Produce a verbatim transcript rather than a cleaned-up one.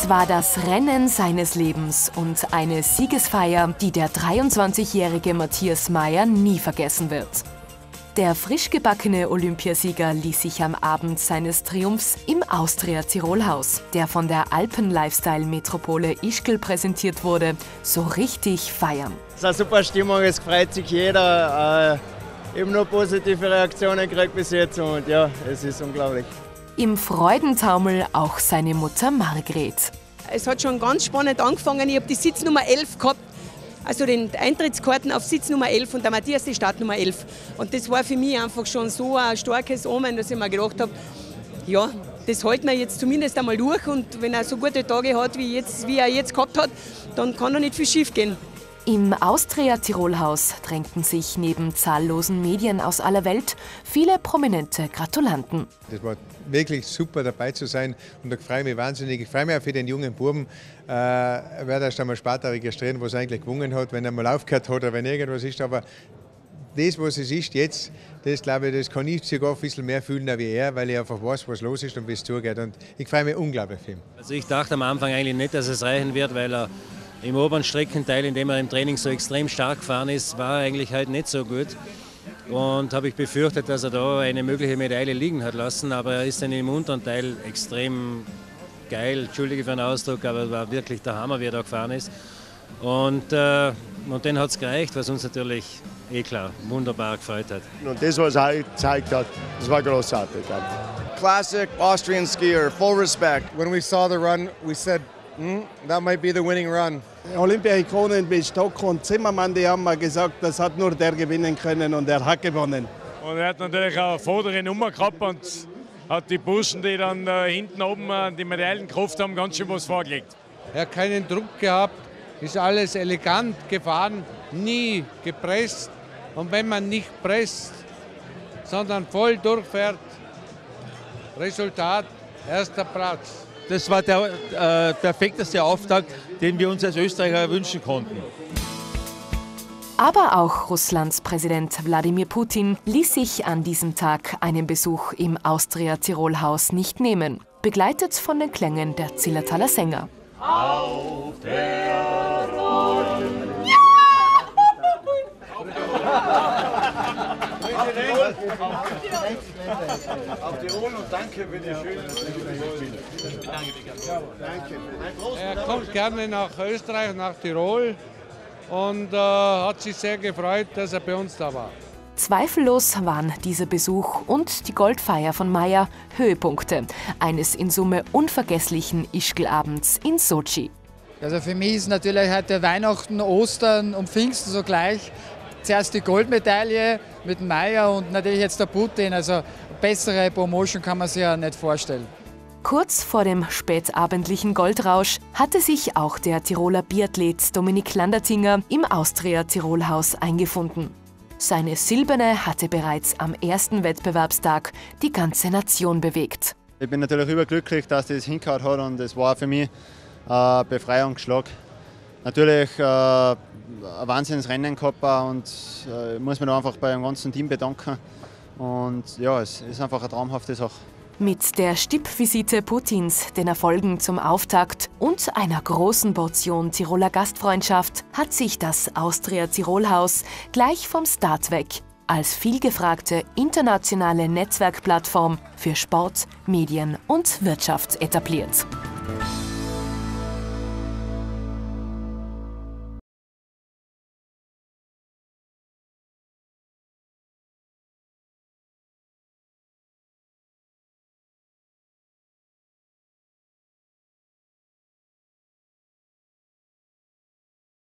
Es war das Rennen seines Lebens und eine Siegesfeier, die der dreiundzwanzigjährige Matthias Mayr nie vergessen wird. Der frisch gebackene Olympiasieger ließ sich am Abend seines Triumphs im Austria-Tirol-Haus, der von der Alpen-Lifestyle-Metropole Ischgl präsentiert wurde, so richtig feiern. Es ist eine super Stimmung, es freut sich jeder. Äh, eben nur positive Reaktionen gekriegt bis jetzt und ja, es ist unglaublich. Im Freudentaumel auch seine Mutter Margret. Es hat schon ganz spannend angefangen. Ich habe die Sitznummer elf gehabt, also den Eintrittskarten auf Sitznummer elf und der Matthias die Startnummer elf. Und das war für mich einfach schon so ein starkes Omen, dass ich mir gedacht habe, ja, das halten wir jetzt zumindest einmal durch. Und wenn er so gute Tage hat, wie, jetzt, wie er jetzt gehabt hat, dann kann da nicht viel schief gehen. Im Austria-Tirol-Haus drängten sich neben zahllosen Medien aus aller Welt viele prominente Gratulanten. Das war wirklich super dabei zu sein und ich freue mich wahnsinnig. Ich freue mich auch für den jungen Buben. Äh, er wird erst einmal später registrieren, was er eigentlich gewonnen hat, wenn er mal aufgehört hat oder wenn irgendwas ist. Aber das, was es ist jetzt, das glaube ich, das kann ich sogar ein bisschen mehr fühlen als er, weil ich einfach weiß, was los ist und wie es zugeht. Und ich freue mich unglaublich für ihn. Also ich dachte am Anfang eigentlich nicht, dass es reichen wird, weil er im oberen Streckenteil, in dem er im Training so extrem stark gefahren ist, war er eigentlich halt nicht so gut. Und habe ich befürchtet, dass er da eine mögliche Medaille liegen hat lassen, aber er ist dann im unteren Teil extrem geil, entschuldige für den Ausdruck, aber es war wirklich der Hammer, wie er da gefahren ist. Und, äh, und dann hat es gereicht, was uns natürlich, eh klar, wunderbar gefreut hat. Und das, was er gezeigt hat, das war großartig. Classic Austrian skier, full respect. When we saw the run, we said, mm, that might be the winning run. Olympia-Ikonen wie Stock und Zimmermann, die haben mal gesagt, das hat nur der gewinnen können und er hat gewonnen. Und er hat natürlich auch eine vordere Nummer gehabt und hat die Burschen, die dann äh, hinten oben äh, die Medaillen gekauft haben, ganz schön was vorgelegt. Er hat keinen Druck gehabt, ist alles elegant gefahren, nie gepresst. Und wenn man nicht presst, sondern voll durchfährt, Resultat, erster Platz. Das war der äh, perfekteste Auftakt, den wir uns als Österreicher wünschen konnten. Aber auch Russlands Präsident Wladimir Putin ließ sich an diesem Tag einen Besuch im Austria-Tirol-Haus nicht nehmen, begleitet von den Klängen der Zillertaler Sänger. Auf der Rollen. Auf Tirol und danke für die schönen Er kommt gerne nach Österreich, nach Tirol und äh, hat sich sehr gefreut, dass er bei uns da war. Zweifellos waren dieser Besuch und die Goldfeier von Mayr Höhepunkte eines in Summe unvergesslichen Ischgl-Abends in Sotschi. Also für mich ist natürlich heute Weihnachten, Ostern und Pfingsten so gleich. Zuerst die Goldmedaille mit Mayr und natürlich jetzt der Putin. Also bessere Promotion kann man sich ja nicht vorstellen. Kurz vor dem spätabendlichen Goldrausch hatte sich auch der Tiroler Biathlet Dominik Landertinger im Austria-Tirol-Haus eingefunden. Seine Silberne hatte bereits am ersten Wettbewerbstag die ganze Nation bewegt. Ich bin natürlich überglücklich, dass das hingehauen hat und es war für mich ein Befreiungsschlag. Natürlich äh, ein Wahnsinnsrennen gehabt und äh, muss mich einfach bei dem ganzen Team bedanken. Und ja, es ist einfach eine traumhafte Sache. Mit der Stippvisite Putins, den Erfolgen zum Auftakt und einer großen Portion Tiroler Gastfreundschaft hat sich das Austria-Tirol-Haus gleich vom Start weg als vielgefragte internationale Netzwerkplattform für Sport, Medien und Wirtschaft etabliert.